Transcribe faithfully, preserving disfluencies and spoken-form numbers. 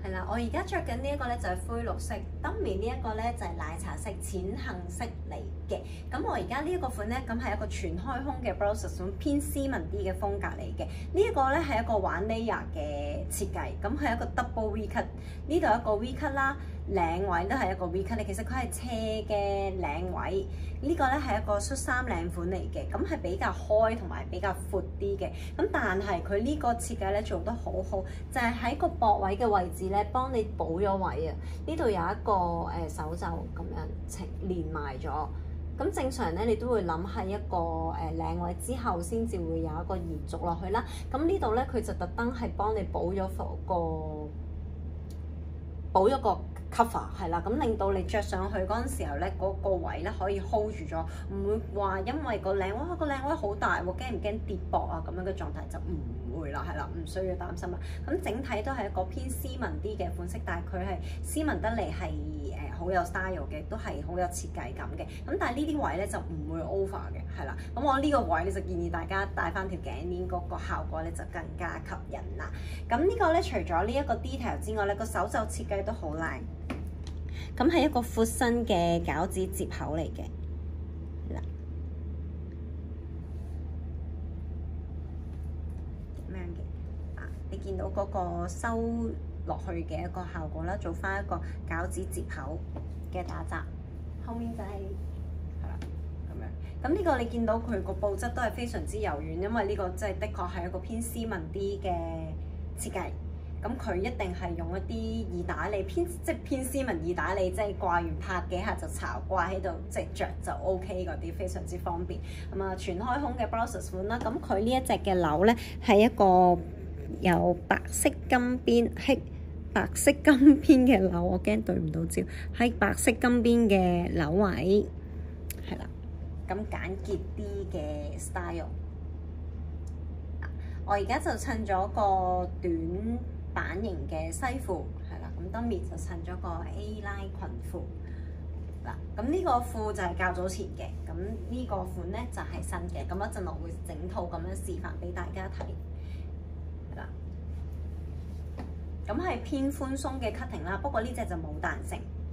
係啦，我而家着緊呢一個咧就係灰綠色 ，dummy 呢一個咧就係奶茶色淺杏色嚟嘅。咁我而家呢一個款咧，咁係一個全開胸嘅 blouses，咁偏斯文啲嘅風格嚟嘅。呢一個咧係一個玩 layer 嘅設計，咁係一個 double V cut，呢度一個 V cut 啦，領位都係一個 V cut 咧。其實佢係斜嘅領位，呢個咧係一個恤衫領款嚟嘅，咁係比較開同埋比較闊啲嘅。咁但係佢呢個設計咧做得好好，就係喺個膊位嘅位置咧幫你補咗位啊！呢度有一個誒手袖咁樣呈連埋咗。咁正常咧，你都會諗係一個誒領位之後先至會有一個延續落去啦。咁呢度咧，佢就特登係幫你補咗個補咗個 cover 係啦，咁令到你着上去嗰陣時候咧，嗰、那個位咧可以 hold 住咗，唔會話因為個領哇個領位好大喎，驚唔驚跌膊啊咁樣嘅狀態就唔會啦，係啦，唔需要擔心啦。咁整體都係一個偏斯文啲嘅款式，但係佢係斯文得嚟係誒好有 style 嘅，都係好有設計感嘅。咁但係呢啲位咧就唔會 over 嘅，係啦。咁我呢個位咧就建議大家戴翻條頸鏈，嗰個效果咧就更加吸引啦。咁呢個咧除咗呢一個 detail 之外咧，個手袖設計都好靚。咁係一個闊身嘅餃子接口嚟嘅，嗱，咁樣嘅，啊，你見到嗰個收落去嘅一個效果啦，做翻一個餃子接口嘅打褶，後面就係係啦咁樣。咁呢個你見到佢個布質都係非常之柔軟，因為呢個即係的確係一個偏斯文啲嘅設計。咁佢一定係用一啲耳打理，偏即係偏斯文耳打理，即係掛完拍幾下就巢掛喺度，即係着就 O K 嗰啲，非常之方便。咁啊，全開胸嘅 blouses 款啦，咁佢呢一隻嘅紐咧係一個有白色金邊，係白色金邊嘅紐，我驚對唔到焦，係白色金邊嘅紐位，係啦，咁簡潔啲嘅 style。我而家就襯咗個短版型嘅西褲，係啦，咁 dummy 就襯咗個 A-line 裙褲。嗱，咁呢個褲就係較早前嘅，咁呢個款咧就係新嘅，咁一陣我會整套咁樣示範俾大家睇。係啦，咁係偏寬鬆嘅 cutting 啦，不過呢隻就冇彈性。